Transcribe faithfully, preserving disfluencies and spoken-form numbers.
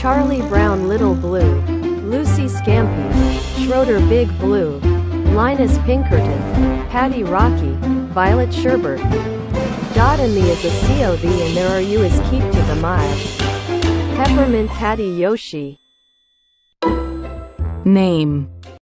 Charlie Brown Little Blue, Lucy Scampi, Schroeder Big Blue, Linus Pinkerton, Patty Rocky, Violet Sherbert. Dot and me is a C O V and there are you is keep to the mile. Peppermint Patty Yoshi. Name.